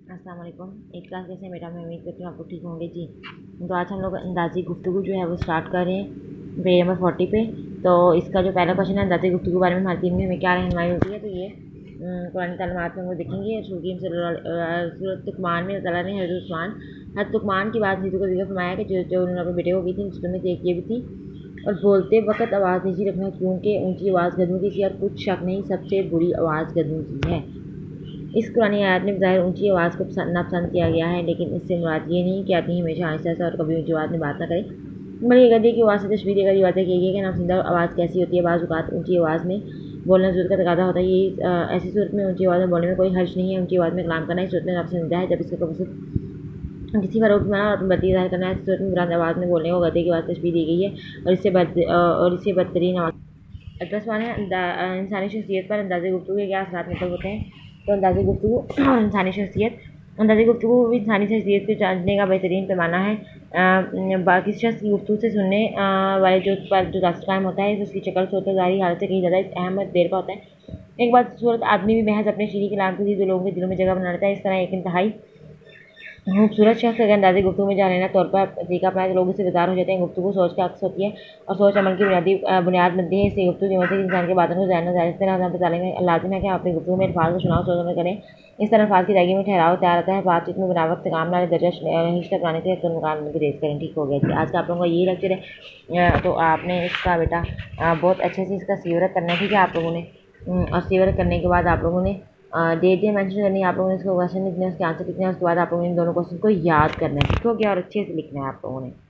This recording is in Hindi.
अस्सलाम वालेकुम। एक क्लास कैसे बेटा, मैं उम्मीद करती हूँ आपको ठीक होंगे जी। तो आज हम लोग अंदाज़ी गुफ्तगू जो है वो स्टार्ट कर रहे हैं पेज नंबर 40 पे। तो इसका जो पहला क्वेश्चन है, अंदाज़ी गुफ्तगू के बारे में हमारी टीम में हमें क्या रहनुमाई होती है। तो ये कुरानी तालीमात में हम लोग देखेंगे सूरत लुक़मान में अल्लाह ने हज़रत लुक़मान की बात नीतू को जिक्र फरमाया कि जो उन्होंने अपने बेटे को की थी, जिसमें से एक ये भी थी। और बोलते वक्त आवाज़ नीची रखना, क्योंकि ऊँची आवाज़ गधों की थी और कुछ शक नहीं सबसे बुरी आवाज़ गधों की है। इस कुरानी आयत में ज़ाहिर ऊंची आवाज़ को नापसंद किया गया है, लेकिन इससे मुराद ये नहीं कि आदमी हमेशा आहिस्ता आहिस्ता और कभी ऊंची आवाज़ में बात ना करे, बल्कि गधे की आवाज़ से तशबीह देकर ये बातें की गई कि नापसंदा आवाज़ कैसी होती है। बाज़ औक़ात ऊंची आवाज़ में बोलना ज़रूरत का तकाज़ा होता है। ये ऐसी सूरत में ऊंची आवाज़ में बोलने में कोई हर्ज नहीं है। ऊंची आवाज़ में कलाम करना इस सूरत में नापसंदीदा है जब इसका मकसद किसी पर रोक और अपनी बत्ती ज़ाहिर करना है। इस सूरत में बुलंद आवाज़ में बोलने को गधे की आवाज़ तशबीह दी गई है और इससे बदतरीन आवाज़। 10 सवाल है इंसानी शख्सियत पर अंदाज़े गुफ्तगू के क्या असरात मतलब होते हैं। तो अंदाज़े गुफ्तगू और इंसानी शख्सियत, अंदाज़े गुफ्तगू भी इंसानी शख्सियत को जानने का बेहतरीन पैमाना है। बाकी शख्स की गुफ्तगू से सुनने वाले जो तासुर कायम होता है, उसकी शक्ल सूरत ज़ाहिरी हालत से कहीं ज़्यादा अहम देर का होता है। एक बात सूरत आदमी भी महज अपने शीरी कलाम की जो लोगों के दिलों में जगह बना लेता है। इस तरह एक इंतहाई खूबसूरत शख्स अगर अंदाज़े गुफ्तगू में जानेना तौर पर तरीका अपनाए तो लोग इससे बेजार हो जाते हैं। गुफ्तगू सोच का अक्स होती है और सोच अमल की बुनियाद बनती है। इससे गुफ्तगू की मदद से इंसान के बातों को जानना लाजिम है कि आप अपनी गुफ्तगू में अल्फाज को चुनाव सोच अमल करें। इस तरह अल्फाज की अदायगी में ठहराव तैयार रहता है। बातचीत में बनावट काम नाले दर्जा रिश्ता बनाने से मकान की रेस करें। ठीक हो गया जी। आज का आप लोगों का यही लेक्चर है। तो आपने इसका बेटा बहुत अच्छे से इसका सीवरत करना है, ठीक है आप लोगों ने। और सीवरत करने के बाद आप लोगों ने डेट मेंशन करनी है। आप लोगों ने इसको क्वेश्चन लिखना है, उसके आंसर लिखना है। उसके बाद आप लोगों ने इन दोनों क्वेश्चन को याद करना है, ठीक हो गया, और अच्छे से लिखना है आप लोगों ने।